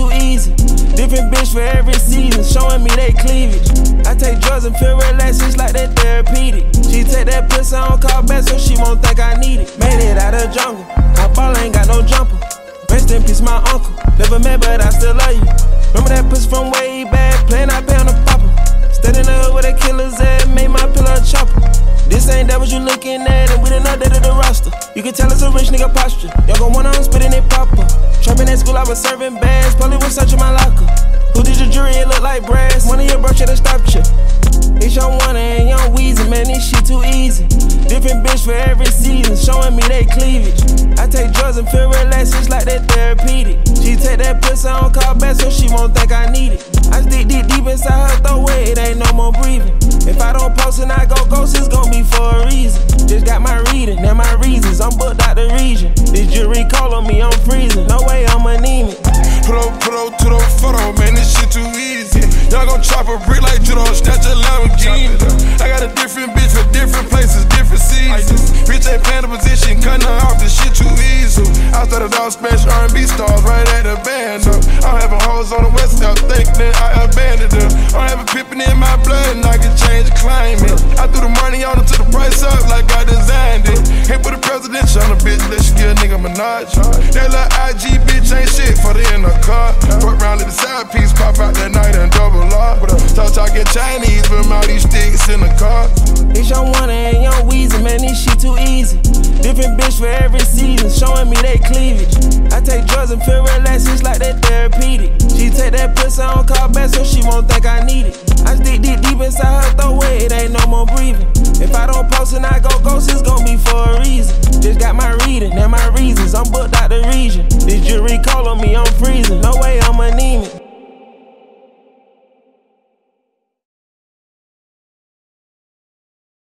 too easy. Different bitch for every season, showing me they cleavage. I take drugs and feel relaxed, it's like that therapeutic. She take that pussy on call back so she won't think I need it. Made it out of jungle, my ball ain't got no jumper. Rest in peace, my uncle. Never met, but I still love you. Remember that pussy from way back, playing I pay on the popper. Stayed in the hood where the killers at, made my pillow a chopper. This ain't that what you looking at, and we done updated the roster. You can tell it's a rich nigga posture. Y'all gon' want on spitting it proper. Trapping at school, I was serving bags. Probably was searching my locker. Who did your jury? It look like brass. One of your bro should've stopped you. It's Young Wonder and Young Weezy, man, this shit too easy. Different bitch for every season, showing me they cleavage. I take drugs and feel relaxed, it's like that therapeutic. She take that pussy on call back so she won't think I need it. I stick deep inside her throat where it ain't no more breathing. If I don't post and I go ghost, it's gon' be for a reason. Just got my reading and my reasons, I'm booked out the region. This jury call on me, I'm freezing, no way I'm anemic. Put up to the photo, man, this shit too easy. Y'all gon' chop a brick like judo, snatch a Lamborghini. I got a different bitch for different places, different seasons. Bitch ain't playing the position, cutting her off, this shit too easy. I started off smash R&B stars right at the band up. I'm having hoes on the west south, thinking I abandoned them. I'm having pippin' in my blood and I can change the climate. I threw the money on her to the price up like I designed it. Ain't put a presidential on a bitch, let you get a nigga Minaj. That little IG bitch ain't shit for the in the car. Fuck round to the side piece, pop out that night and double R. Talk talking Chinese with all these sticks in the car. It's Young Wonder and Young Weezy, man, this shit too easy. Different bitch for every season, showing me they cleavage. I take drugs and feel relaxed, it's like that therapeutic. She take that pussy on call back so she won't think I need it. I stick deep inside her throat where it ain't no more breathing. If I don't post and I go ghost, it's gon' be for a reason. Just got my reading and my reasons, I'm booked out the region. This jury call on me, I'm freezing, no way I'm anemic.